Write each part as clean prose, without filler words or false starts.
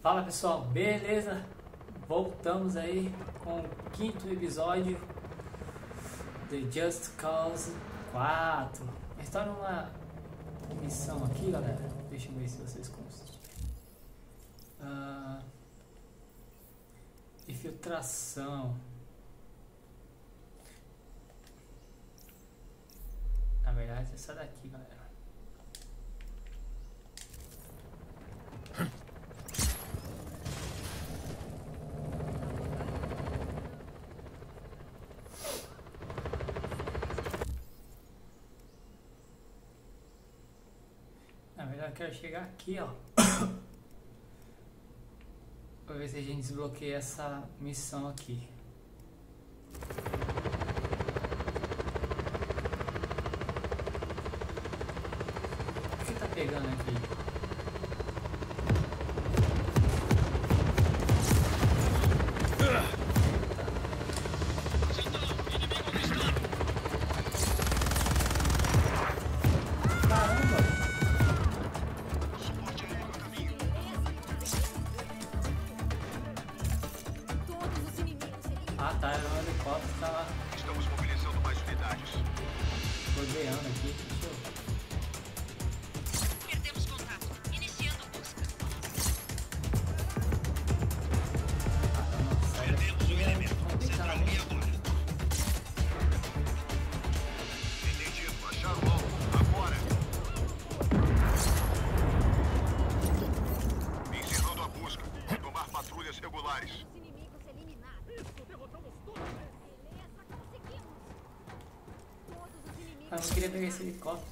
Fala pessoal, beleza? Voltamos aí com o 5º episódio de Just Cause 4. Está numa missão aqui, galera. Deixa eu ver se vocês conseguem. Infiltração. Na verdade, essa daqui, galera. Na verdade, eu quero chegar aqui, ó. Pra ver se a gente desbloqueia essa missão aqui. O que tá pegando aqui? Ah, tá, era um helicóptero que tava... Estamos mobilizando mais unidades. Rodeando aqui. Deixa eu... Perdemos contato. Iniciando busca. Perdemos o elemento. Central e agora. Entendido. Acharam o alvo. Agora. Encerrando a busca. Tomar patrulhas regulares. Ah, eu não queria pegar esse helicóptero.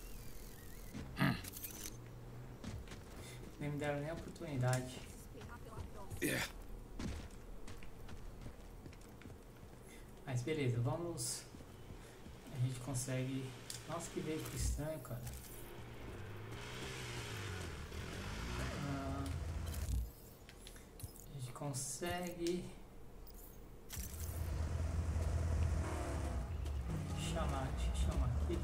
Nem me deram nem a oportunidade. Mas beleza, vamos. A gente consegue. Nossa, que veículo estranho, cara. A gente consegue chamar, deixa eu chamar aqui.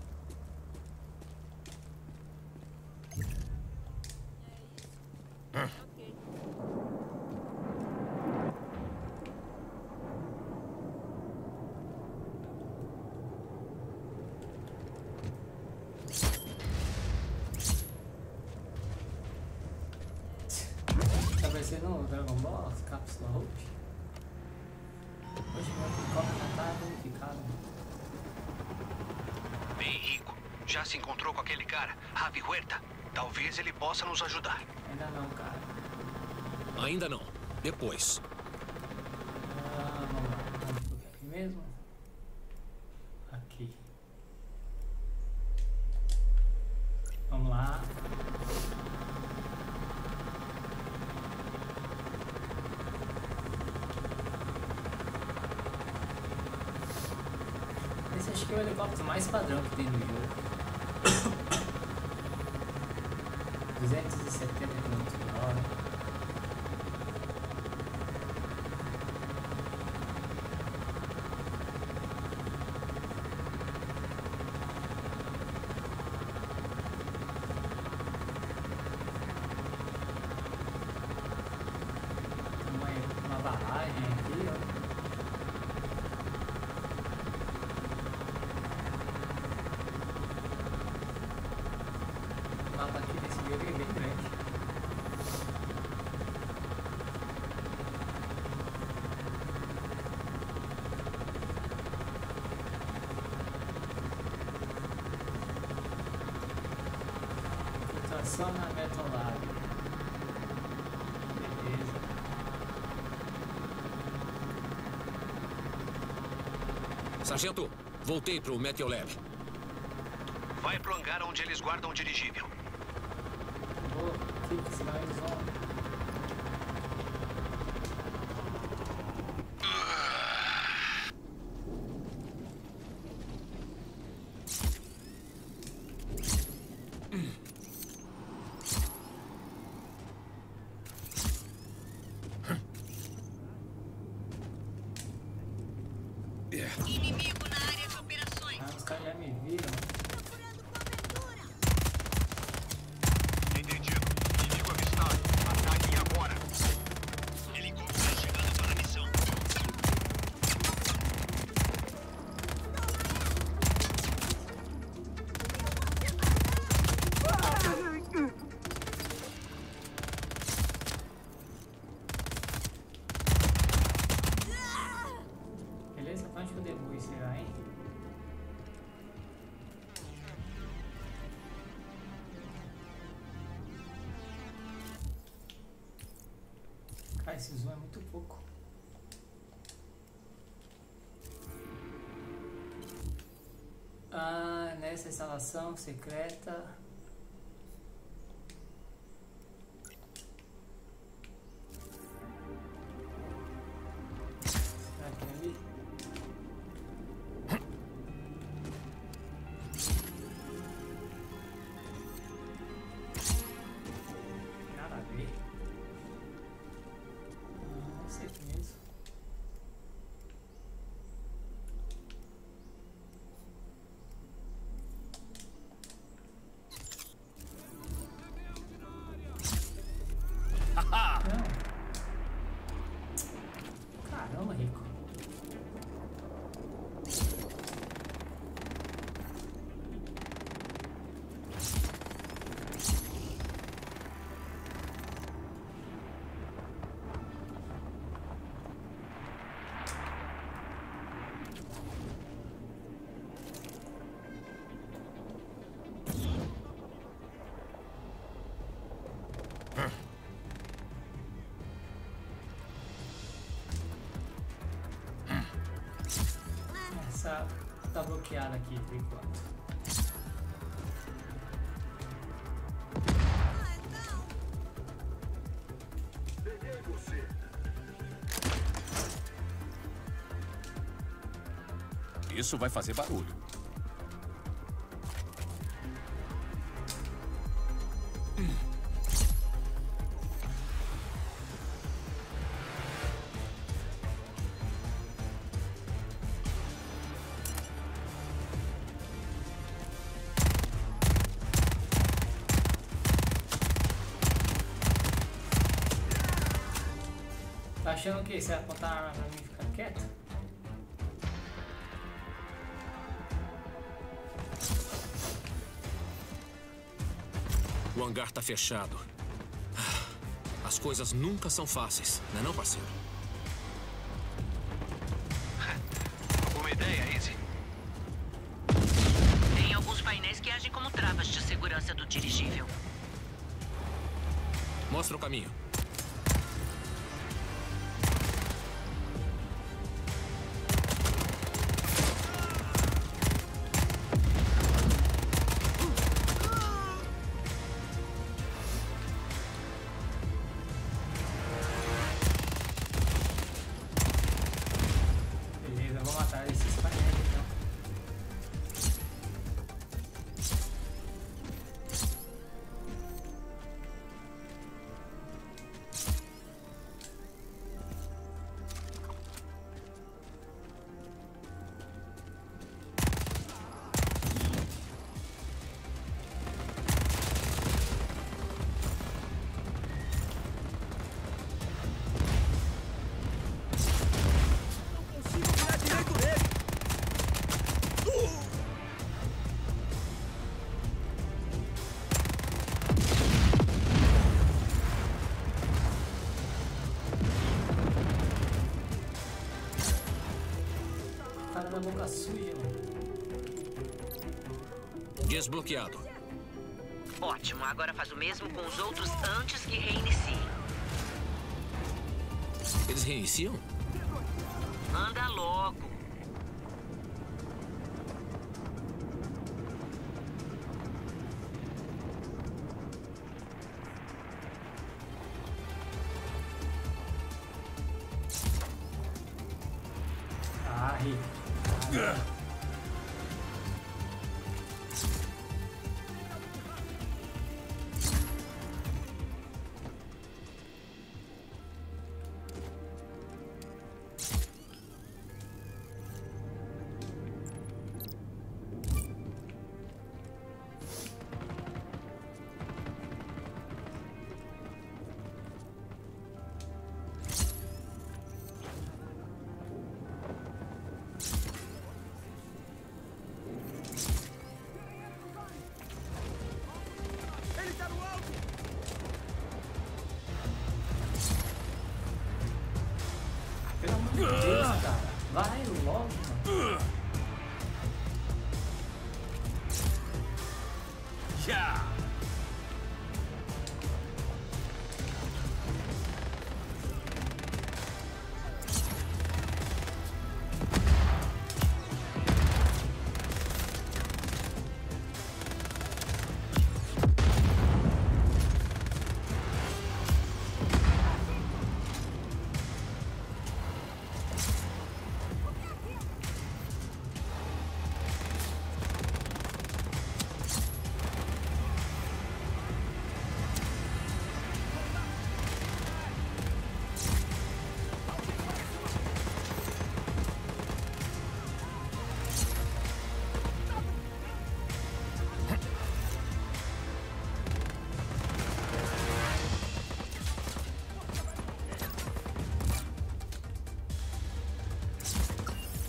Tá parecendo no Dragon Ball, as cápsulas Hope. Hoje meu helicóptero já tá danificado. Bem, Rico. Já se encontrou com aquele cara, Javi Huerta? Talvez ele possa nos ajudar. Ainda não, cara. Ainda não. Depois. Vamos lá. Vamos por aqui mesmo. Aqui. Vamos lá. Esse acho que é o helicóptero mais padrão que tem no jogo. 270 km/h. Uma barragem aqui, ó. O mapa aqui desse jogo é bem grande. Infiltração na Metolab. Beleza. Sargento, voltei pro Meteolab. Vai pro hangar onde eles guardam o dirigível. Fique, senão eles vão... Inimigo na área de operações. Ah, os caras já me viram. Procurando cobertura. Entendido. Inimigo avistado. Ataquem agora. Onde que eu devo ir, será, hein? Cara, esse zoom é muito pouco. Ah, nessa instalação secreta. Será que é ali? Nada a ver. Não sei mesmo. Não. Caramba, Rico. Essa tá bloqueada aqui por enquanto. Isso vai fazer barulho. Tá achando que você vai apontar a arma pra mim e ficar quieto? O hangar tá fechado. As coisas nunca são fáceis, não é não, parceiro? Uma ideia, Izzy? Tem alguns painéis que agem como travas de segurança do dirigível. Mostra o caminho. Beleza, eu vou matar esses painéis então. Cara da boca suja, mano. Desbloqueado. Ótimo, agora faz o mesmo com os outros antes que reiniciem. Eles reiniciam? Anda logo. Ah, Rico.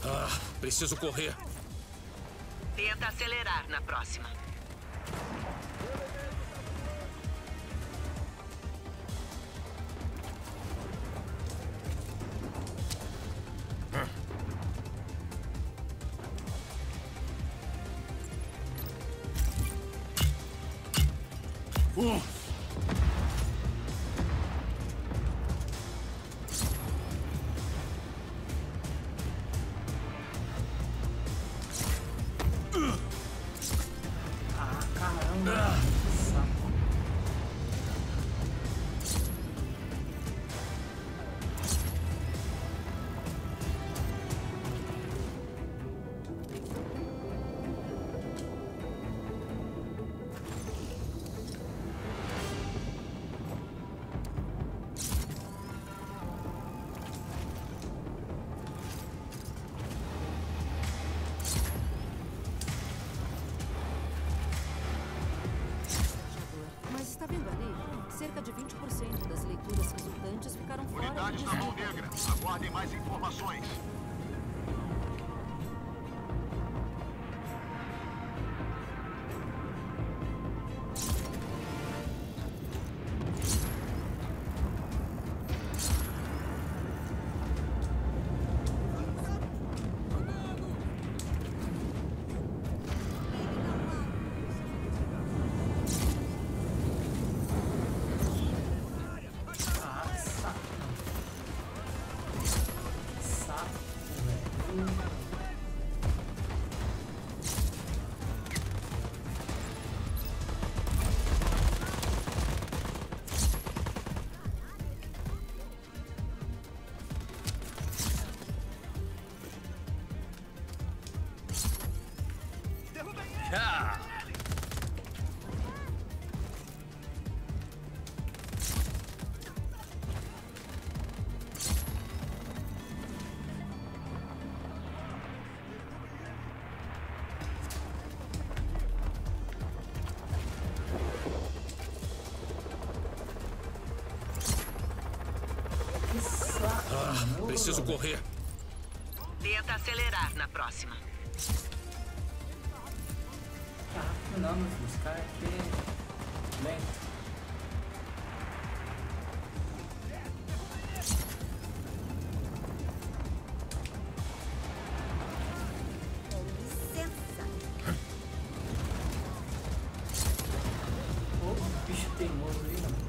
Preciso correr. Tenta acelerar na próxima. Caramba. Saco. Mas está vendo ali? Cerca de 20% das leituras resultantes ficaram fora do Unidades da Mão desvio. Negra, aguardem mais informações. Saco, velho. Que saco. Preciso correr. Tenta acelerar na próxima. Rápido não, meu filho. Os caras aqui é lento. Ô, bicho teimoso aí, mano.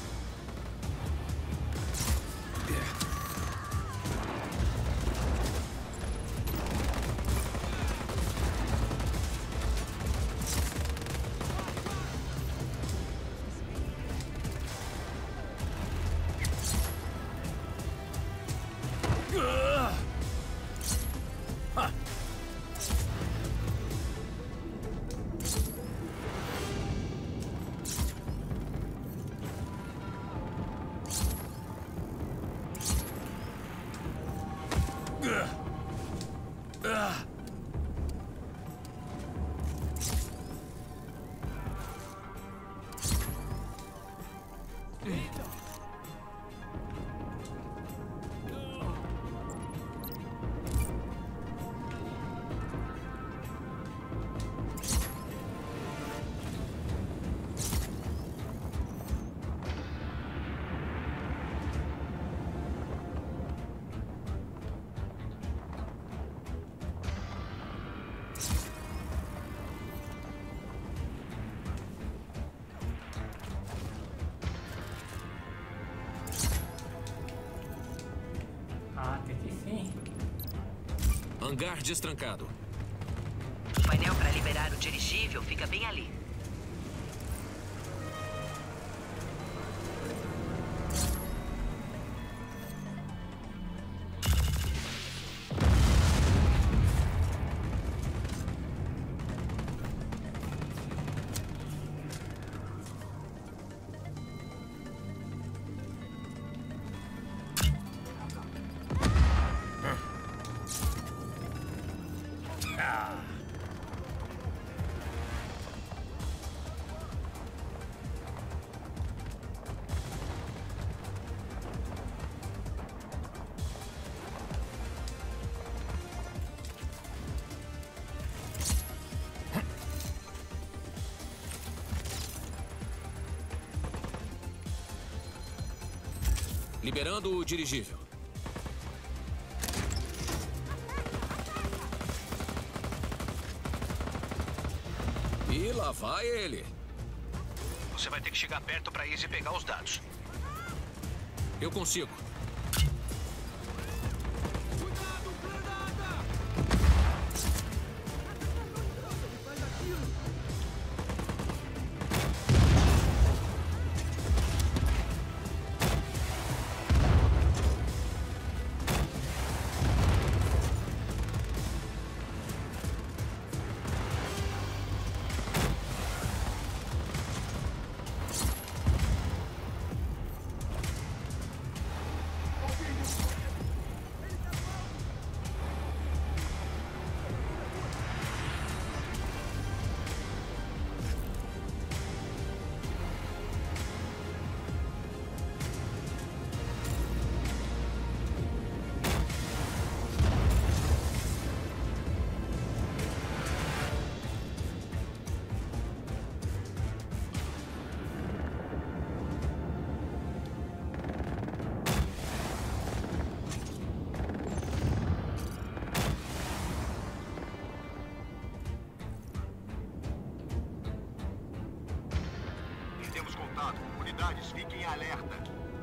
Até que fim. Hangar destrancado. O painel para liberar o dirigível fica bem ali. Liberando o dirigível. E lá vai ele. Você vai ter que chegar perto pra Izzy pegar os dados. Eu consigo. Unidades, fiquem em alerta.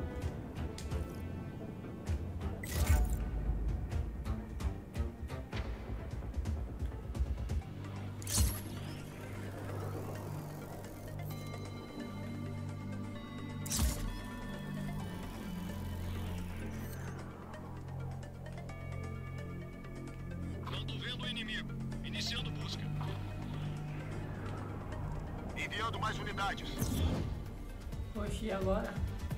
Não tô vendo o inimigo. Iniciando busca. Enviando mais unidades. Poxa, e agora?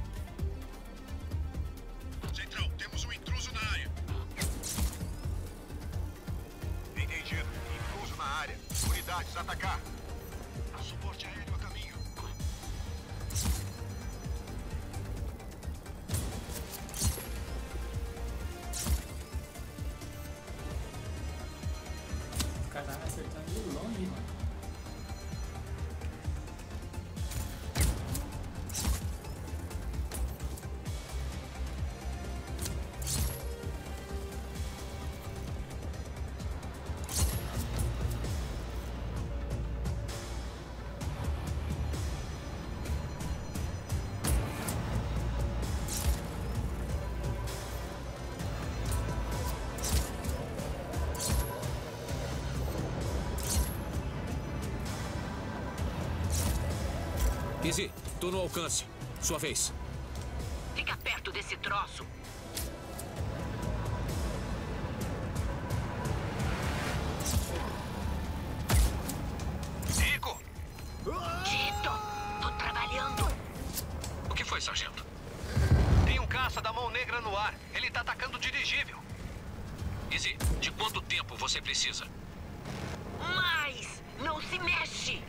Central, temos um intruso na área. Entendido. Intruso na área. Unidades, atacar. Suporte aéreo a caminho. O cara tá acertando de longe, mano. Izzy, tô no alcance. Sua vez. Fica perto desse troço. Rico! Tito, tô trabalhando. O que foi, sargento? Tem um caça da Mão Negra no ar. Ele tá atacando o dirigível. Izzy, de quanto tempo você precisa? Mas não se mexe.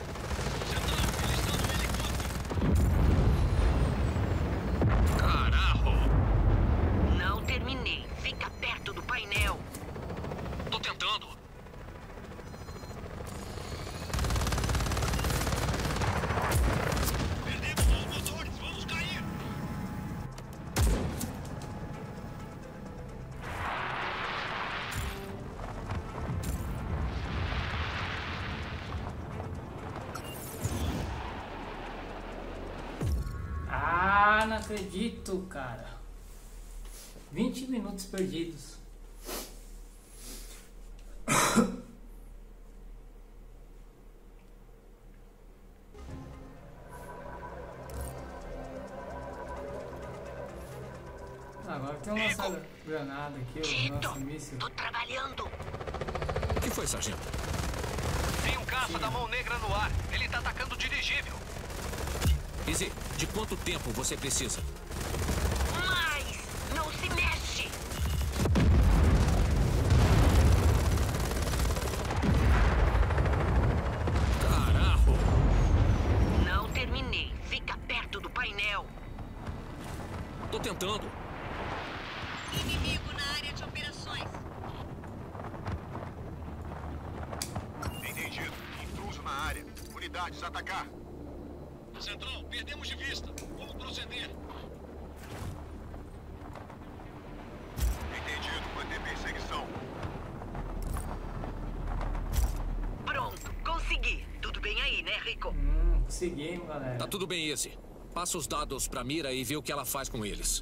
Carajo! Não terminei. Fica perto do painel. Tô tentando. Perdemos os motores. Vamos cair. Ah, não acredito, cara. 20 minutos perdidos. Agora tem uma lançada granada aqui, o Tito, nosso míssil. tô trabalhando. O que foi, sargento? Tem um caça da Mão Negra no ar. Ele tá atacando o dirigível. Izzy, de quanto tempo você precisa? Mas não se mexe. Carajo! Não terminei. Fica perto do painel. Tô tentando. Inimigo na área de operações. Entendido. Intruso na área. Unidades, atacar. Central, perdemos de vista. Como proceder? Rico. Conseguimos, galera. Tá tudo bem, Izzy. Passa os dados pra Mira e vê o que ela faz com eles.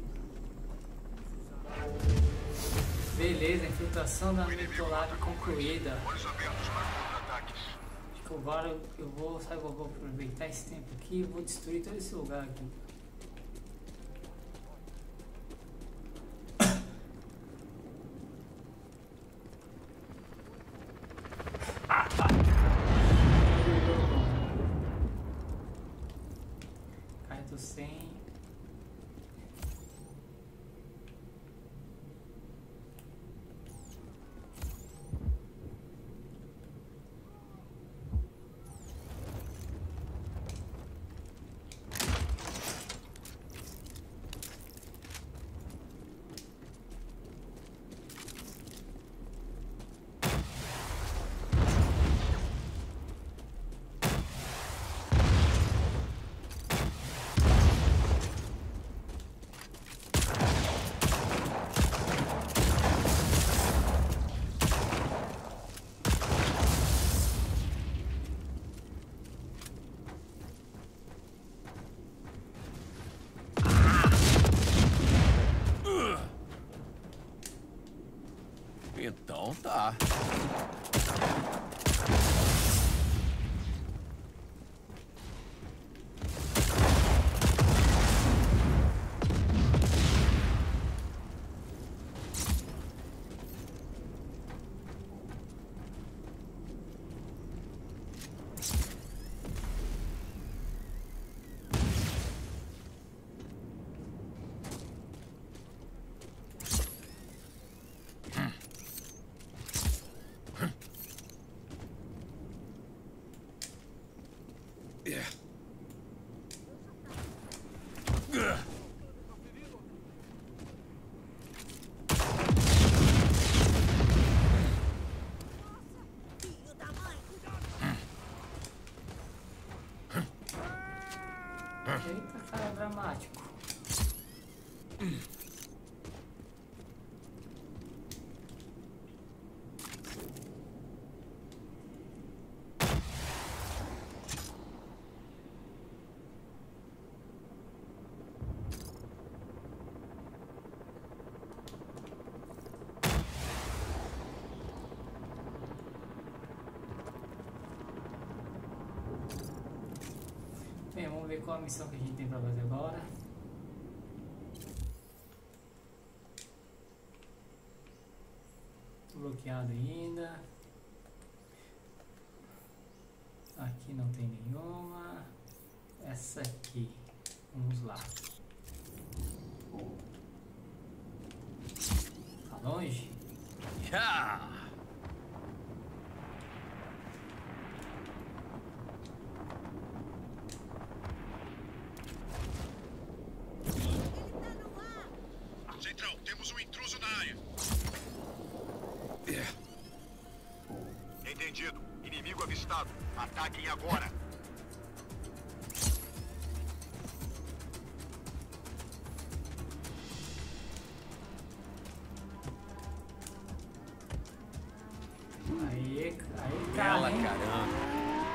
Beleza, infiltração da Mitolab concluída. Olhos abertos para contra-ataques. Acho que agora eu vou aproveitar esse tempo aqui e vou destruir todo esse lugar aqui. Carto 100. Então tá. Eita, cara dramático. Bem, vamos ver qual a missão que a gente tem pra fazer agora. Tô bloqueado ainda. Aqui não tem nenhuma. Essa aqui. Vamos lá. Tá longe? Yeah! Central, temos um intruso na área. Entendido. Inimigo avistado. Ataquem agora. Aí, Ela, cara, hein? caramba.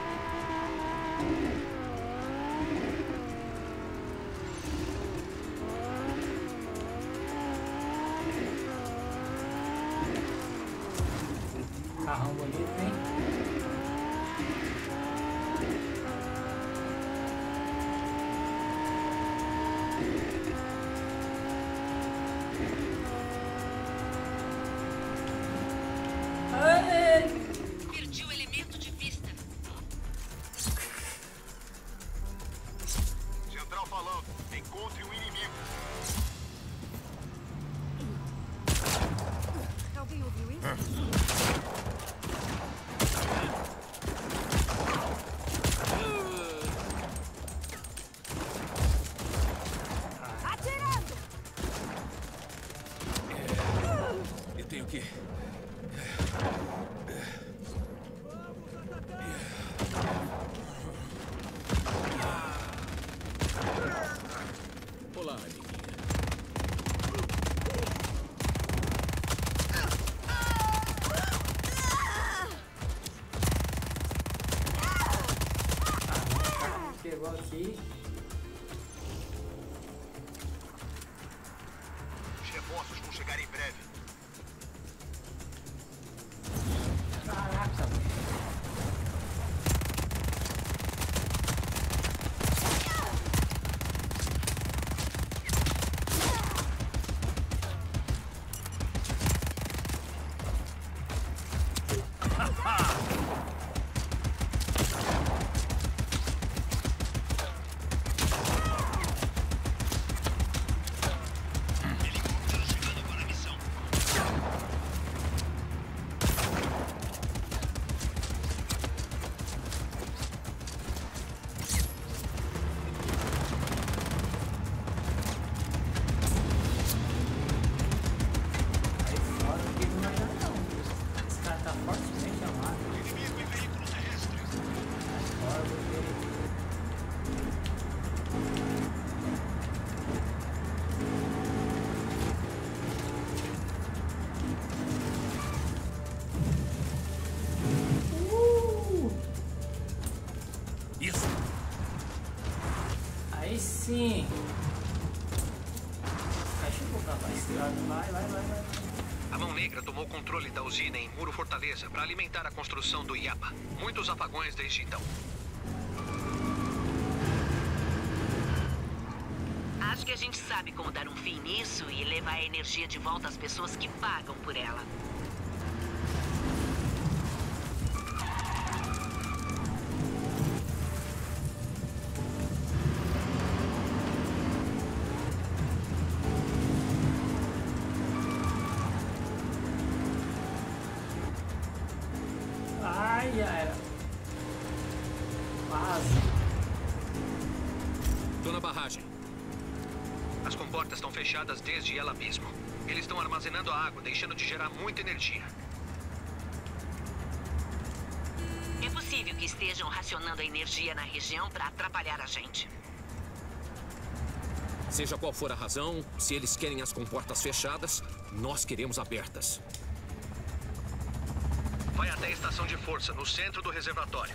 Carrão bonito, hein? Perdi o elemento de vista. Central falando. Encontre o inimigo. Alguém ouviu isso? Atirando! Eu tenho que... Olá, amiguinha. pessoal aqui. Os reforços vão chegar em breve. Caraca, velho. Isso. Aí sim. Fecha um pouco, rapaz. Vai. A Mão Negra tomou controle da usina em Muro Fortaleza para alimentar a construção do IAPA. Muitos apagões desde então. Acho que a gente sabe como dar um fim nisso e levar a energia de volta às pessoas que pagam por ela. Ai, já era. Quase. Tô na barragem. As comportas estão fechadas desde El Abismo. Eles estão armazenando a água, deixando de gerar muita energia. É possível que estejam racionando a energia na região para atrapalhar a gente. Seja qual for a razão, se eles querem as comportas fechadas, nós queremos abertas. Vai até a estação de força, no centro do reservatório.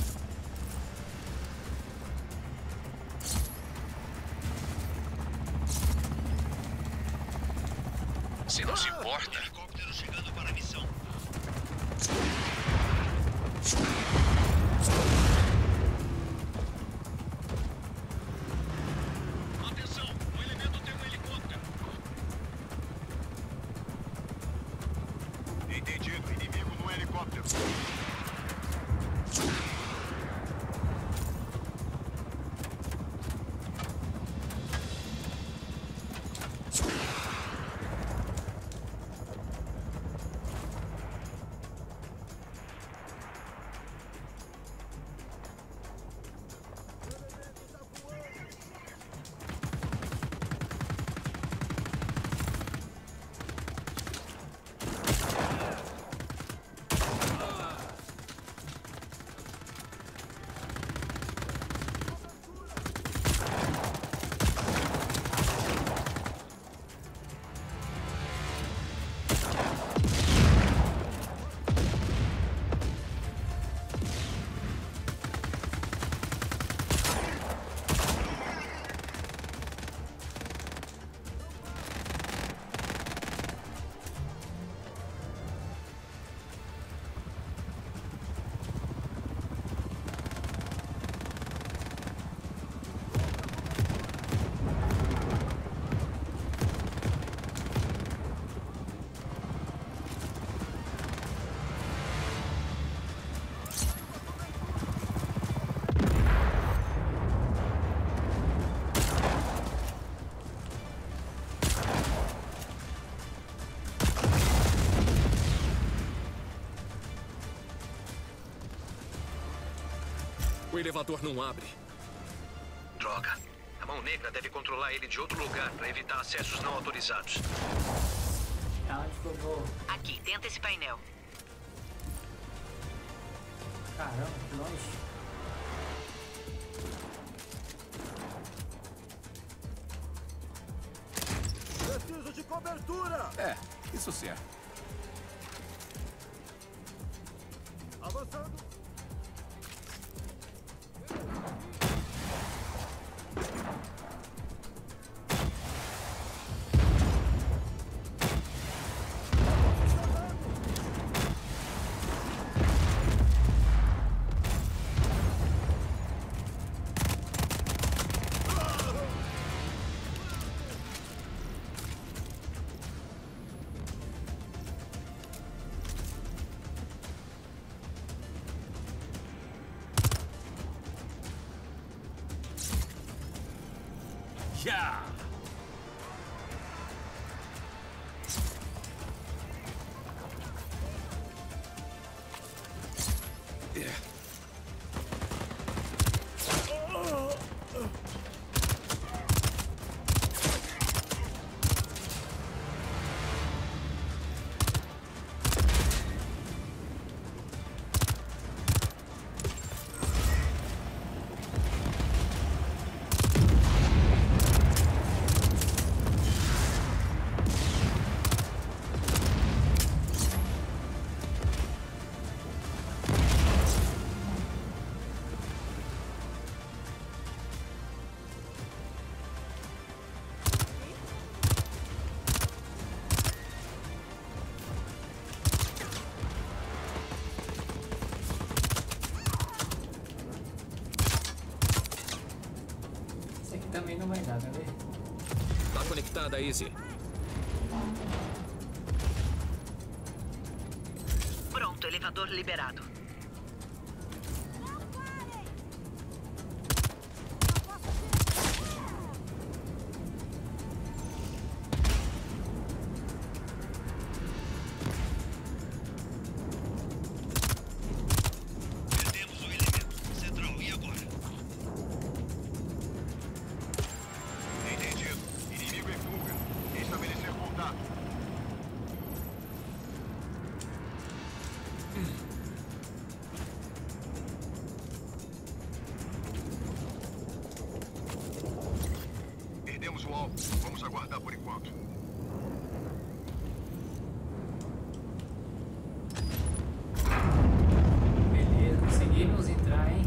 Você não se importa? Helicóptero chegando para a missão. Atenção, o elemento tem um helicóptero. Entendido, inimigo no helicóptero. O elevador não abre. Droga. A Mão Negra deve controlar ele de outro lugar para evitar acessos não autorizados. Aonde que eu vou? Aqui, tenta esse painel. Caramba, que longe. Preciso de cobertura! É, isso certo. Avançando! Também não vai dar, tá vendo? Tá conectada, Izzy. Pronto, elevador liberado. Perdemos o elemento. Central, e agora? Entendido. Inimigo em fuga. Estabelecer contato. Perdemos o alvo. Vamos aguardar por enquanto. Beleza, conseguimos entrar, hein?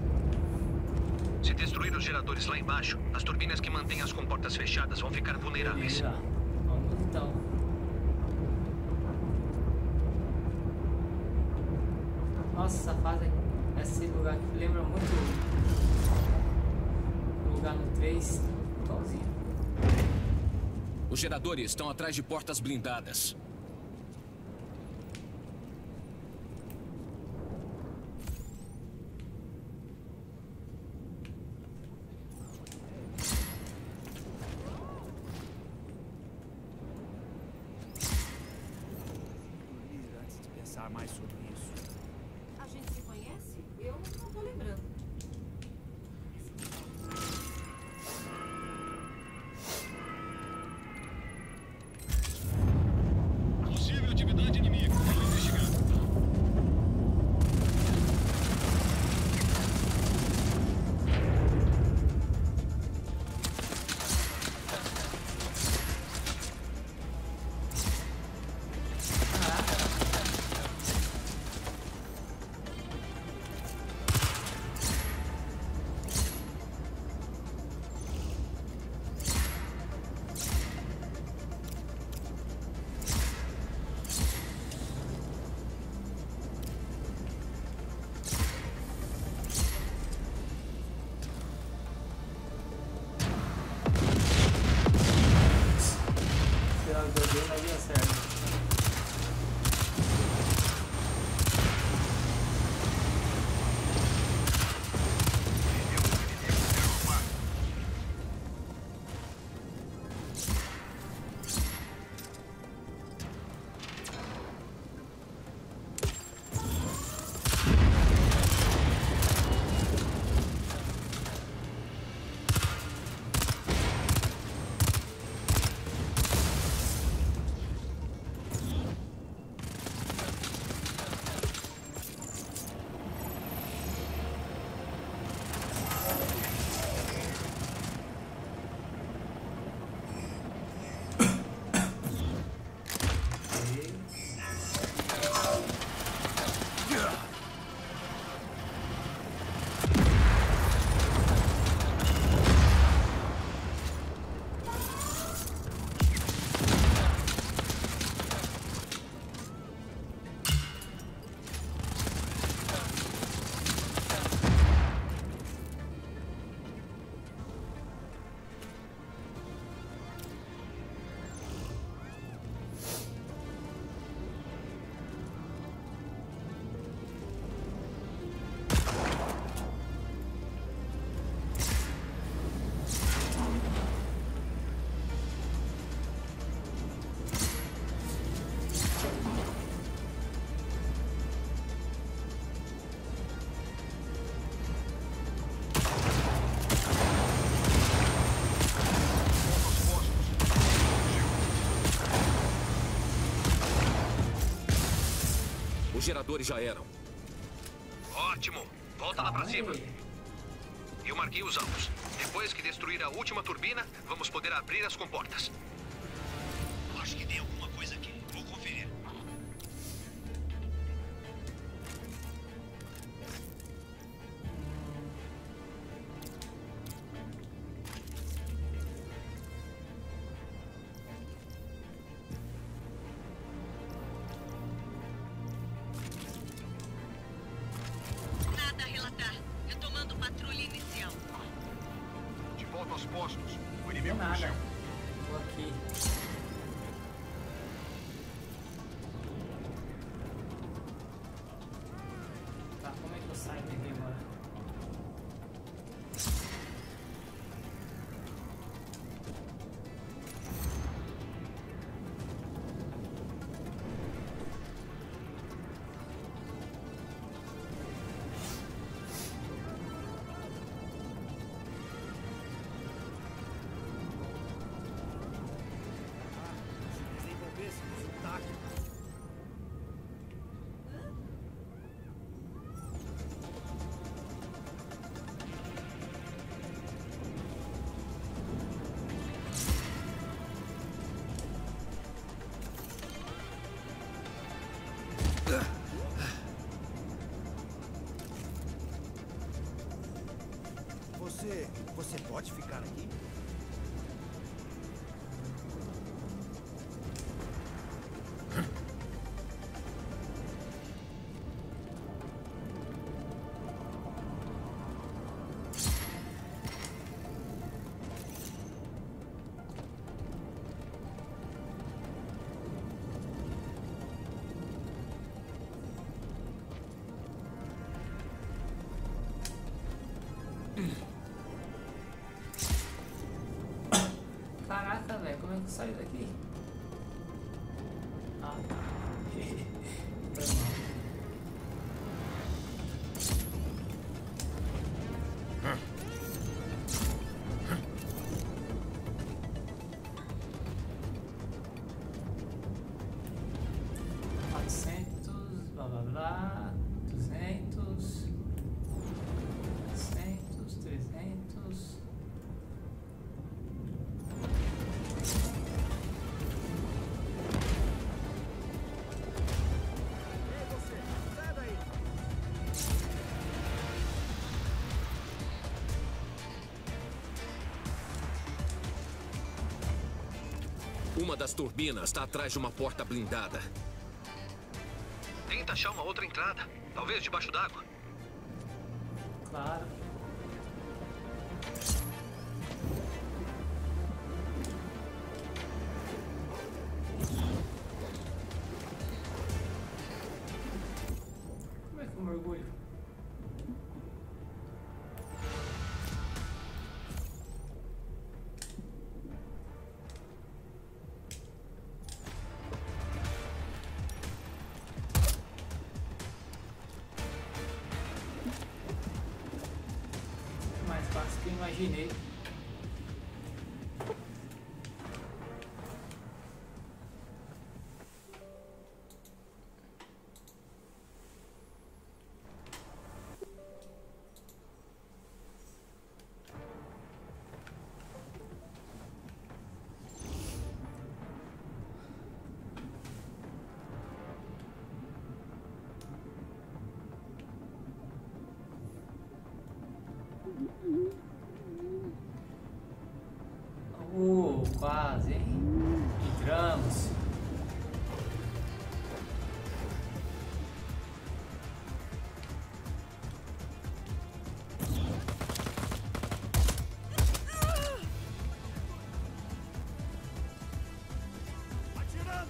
Se destruir os geradores lá embaixo, as turbinas que mantêm as comportas fechadas vão ficar vulneráveis. Beleza. Vamos então. Nossa, essa fase, esse lugar aqui lembra muito o lugar no 3. Igualzinho. Os geradores estão atrás de portas blindadas. Antes de pensar mais sobre isso. A gente se conhece? Eu não tô lembrando. Possível atividade inimiga. Vou investigar. Os geradores já eram. Ótimo. Volta lá pra cima. Eu marquei os alvos. Depois que destruir a última turbina, vamos poder abrir as comportas. Acho que tem alguma coisa aqui. Vou conferir. Nada a relatar. Retomando patrulha inicial. De volta aos postos. O Não inimigo nada. fugiu. Tô aqui. Tá, como é que eu saio daqui agora? Se desenvolvesse um sotaque. Você pode ficar aqui? Caraca, velho, como é que eu saio daqui? Ah, tá. Foi mal. Blá blá blá, 200, 400, 300. Uma das turbinas está atrás de uma porta blindada. Tenta achar uma outra entrada. Talvez debaixo d'água. Claro. Como é que eu mergulho? Mais fácil que eu imaginei. Quase, hein? Entramos. Atirando!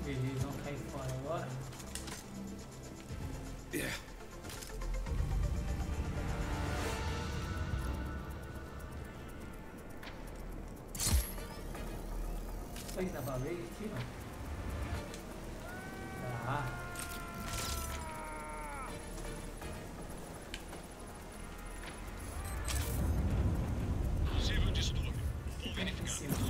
Beleza, vamos cair fora agora. Será que dá pra ver aqui, ó? Tá. Possível distúrbio. Vou verificar. Em cima.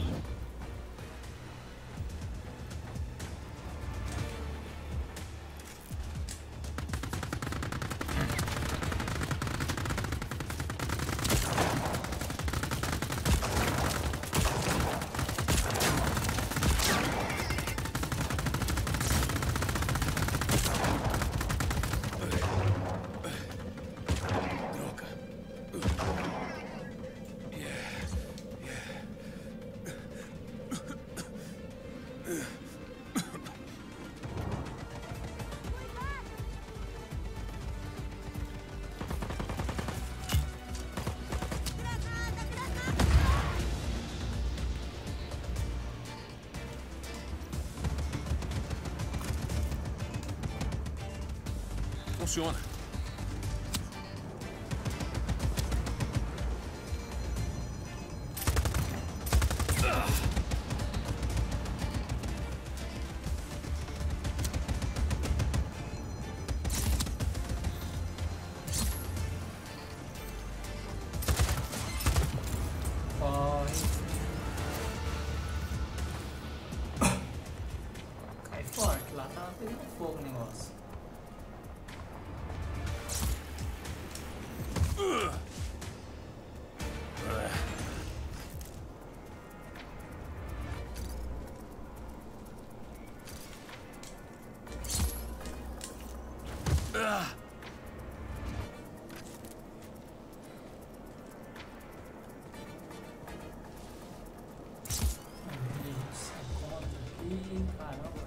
Funciona. Corre. Cai fora, que lá tava pegando fogo o negócio. Se encontra aqui, caramba.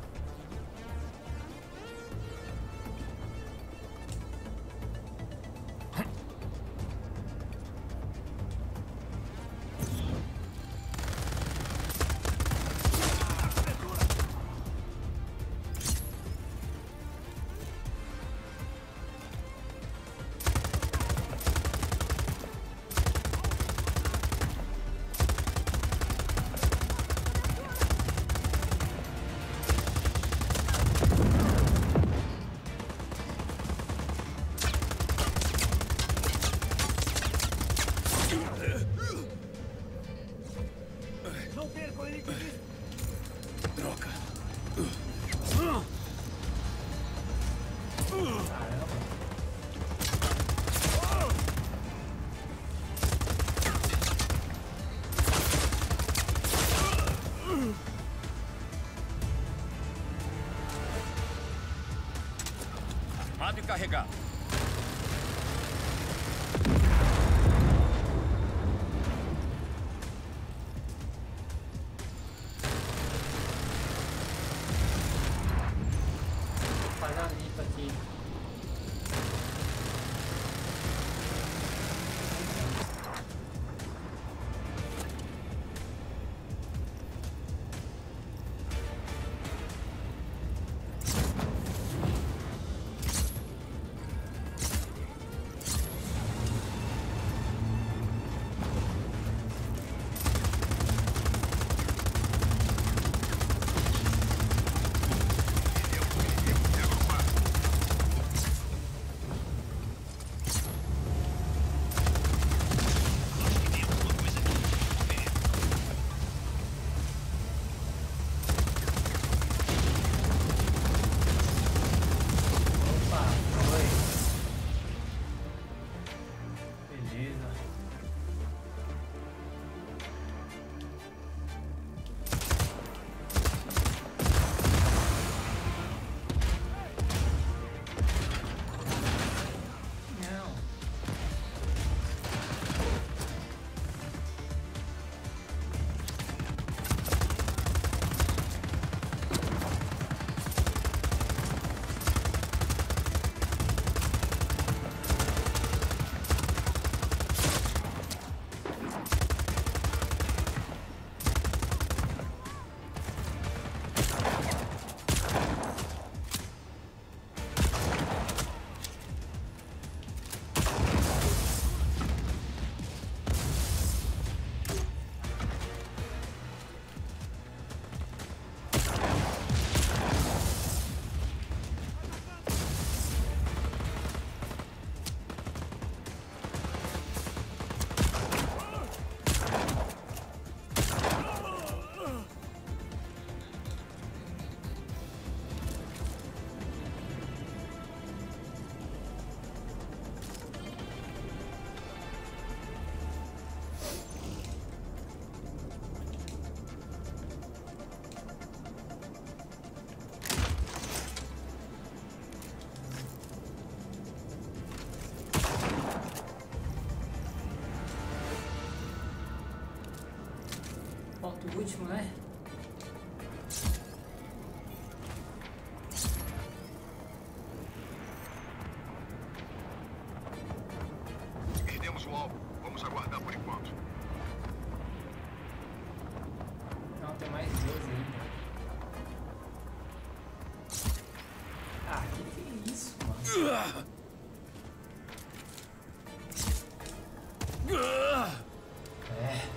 Não percam ele de vista. Droga. Caramba. Armado e carregado. Faz a limpa aqui. último, né? Perdemos o alvo. Vamos aguardar por enquanto. Não, tem mais dois ainda. Ah, que é isso, mano? É.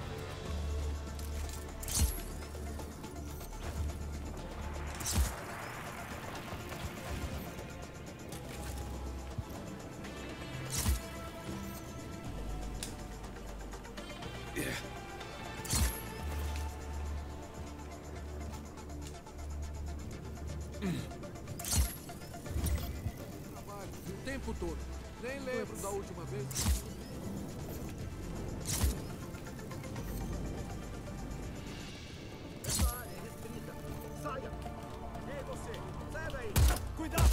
O tempo todo. Nem lembro da última vez. Essa área é restrita. Saia! Ei, você! Sai daí! Cuidado!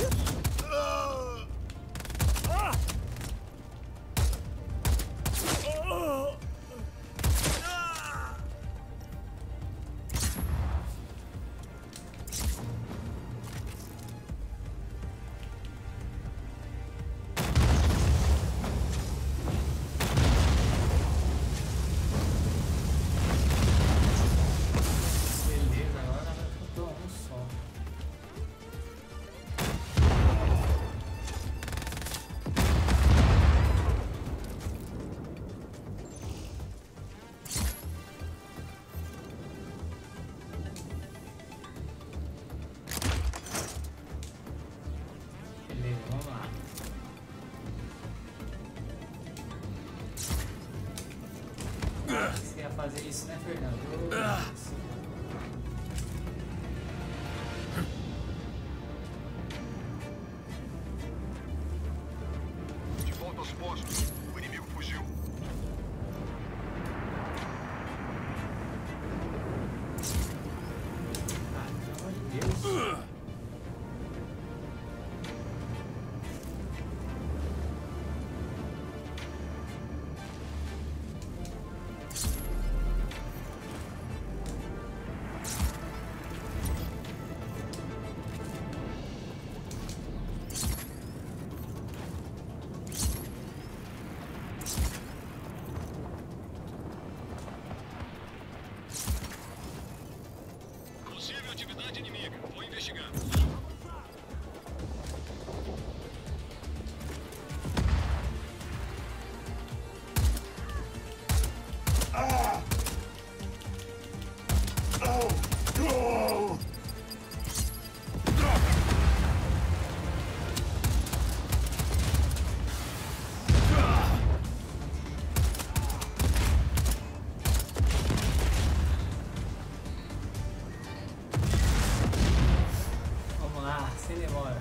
Beleza, agora faltou um só. Beleza, vamos lá. Você ia fazer isso, né, Fernando? De volta aos postos. O inimigo fugiu. Ah, pelo amor de Deus. Possível atividade inimiga. Vou investigar. Vamos lá, sem demora.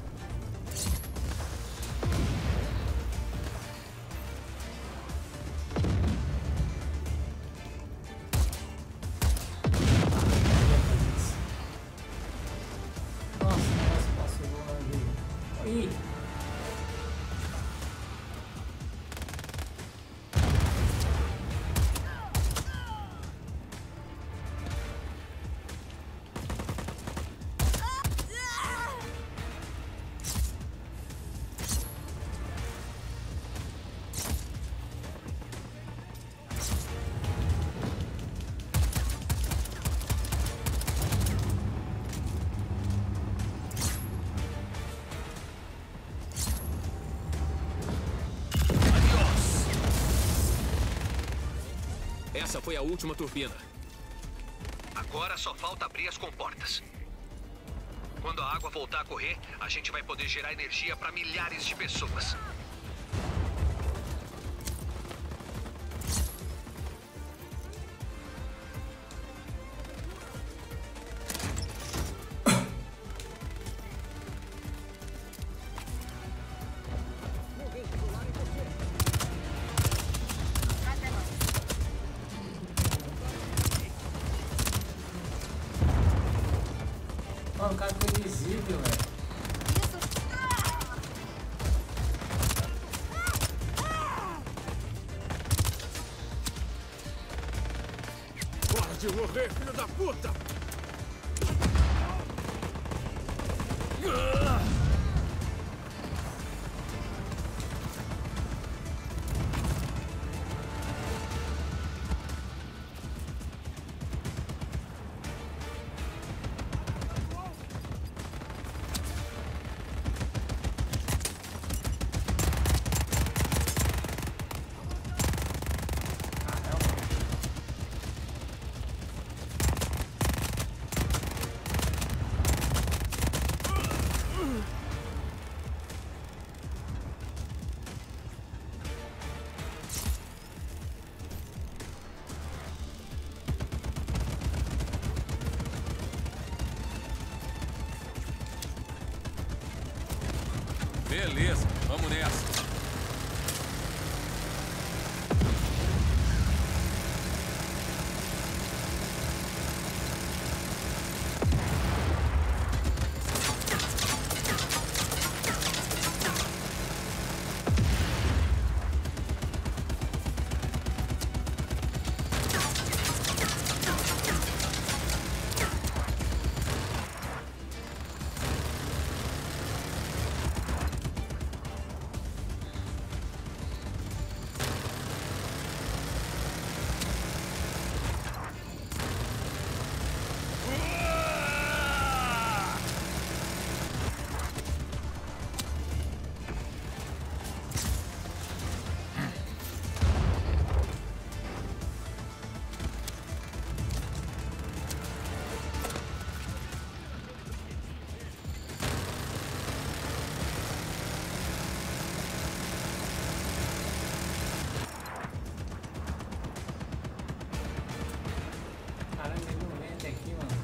Nossa, passou ali. Ih! Essa foi a última turbina. Agora só falta abrir as comportas. Quando a água voltar a correr, a gente vai poder gerar energia para milhares de pessoas. Mano, o cara foi invisível, velho. morrer, filho da puta! Beleza, vamos nessa. Caramba, ele não vende aqui, mano.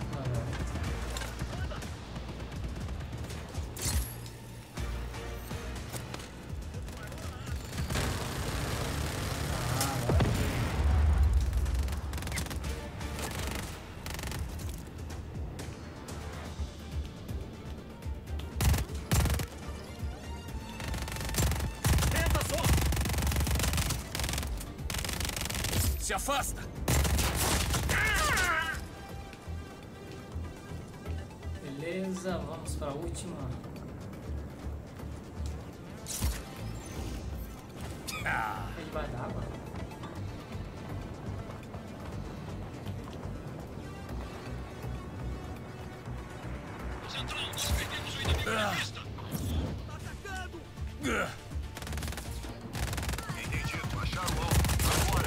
Se afasta! Beleza, vamos para a última. É debaixo d'água. Central, perdemos o inimigo de vista. Entendido. Acharam o alvo. Agora.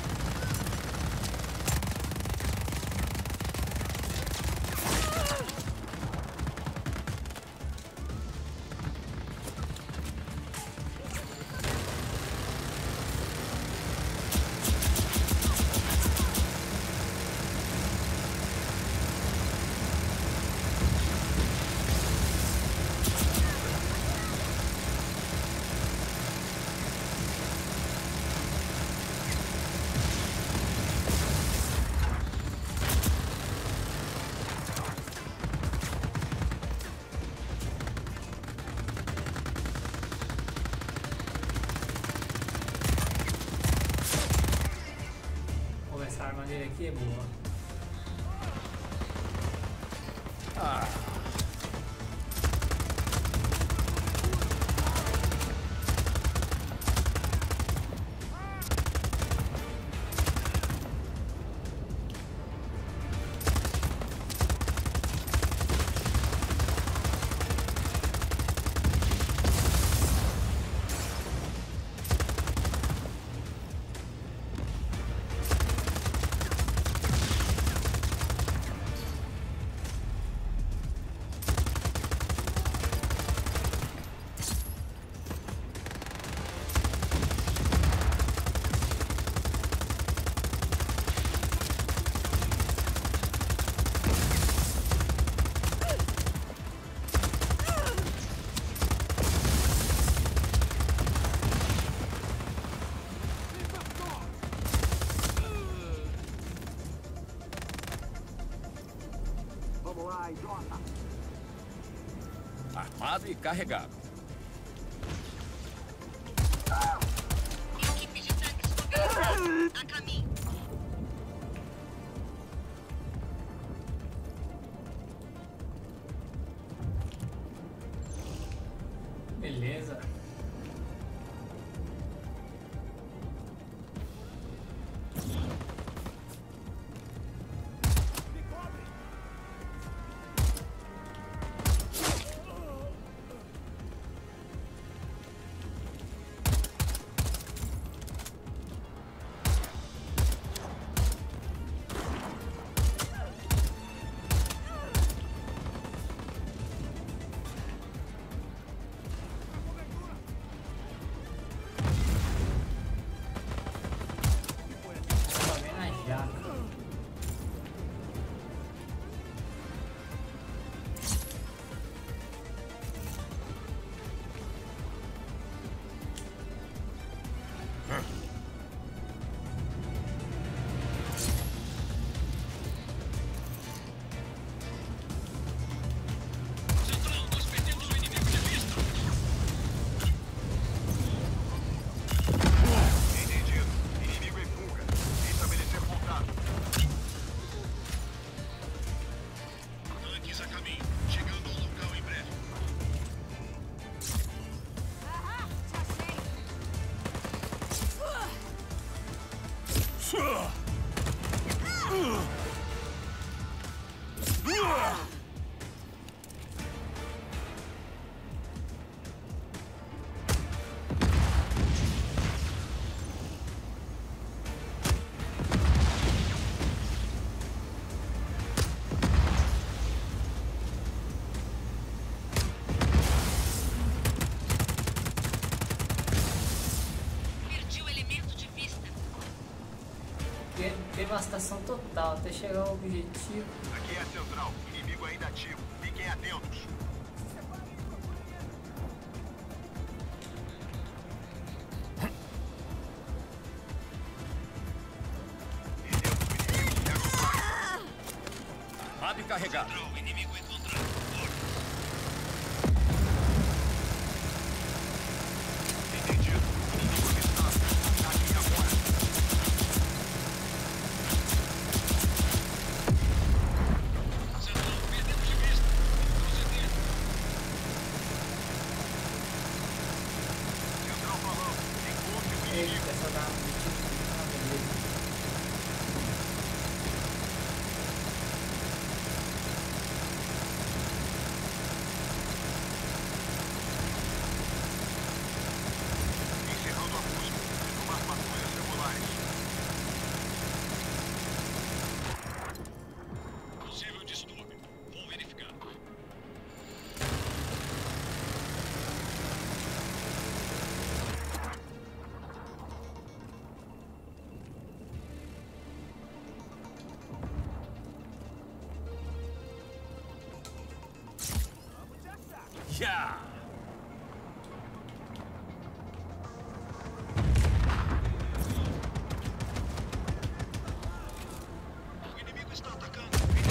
Pô, essa arma dele aqui é boa. Vamos lá, idiota. Armado e carregado. Equipe de tanques mobilizados. A caminho. Beleza. Devastação total até chegar ao objetivo. Aqui é a central. Inimigo ainda ativo. Fiquem atentos. Abre carregar. Central, inimigo encontrado. Entendido. Inimigo avistado. Ataquem agora. Central, perdemos de vista. Proceder. Central falando. Encontre o inimigo. Eita, essa dá um objetivo. Ah, beleza. Encerrando a busca. Tomar patrulhas regulares. Possível distúrbio. Vou verificar. Já! O inimigo está atacando.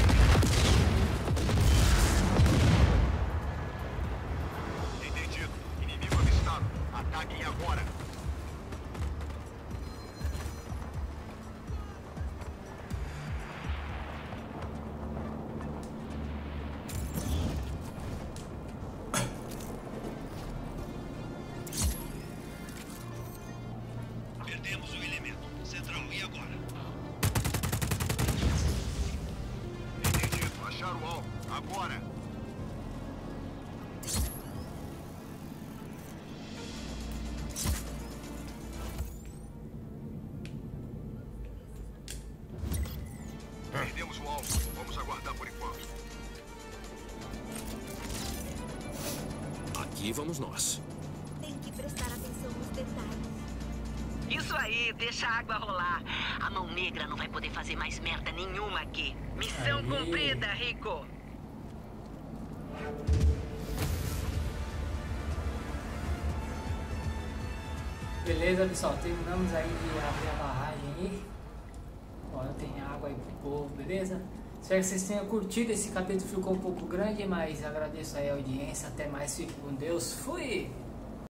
Entendido. Inimigo avistado. Ataquem agora. Perdemos o elemento. Central, e agora? Entendido. Achar o alvo. Agora. Perdemos o alvo. Vamos aguardar por enquanto. Aqui vamos nós. Tem que prestar atenção nos detalhes. Isso aí, deixa a água rolar. A mão negra não vai poder fazer mais merda nenhuma aqui. Missão Aí. cumprida, Rico. Beleza, pessoal, terminamos aí de abrir a barragem aí. Agora tem água aí pro povo, beleza? Espero que vocês tenham curtido. Esse capítulo ficou um pouco grande, mas agradeço aí a audiência. Até mais, fique com Deus. Fui!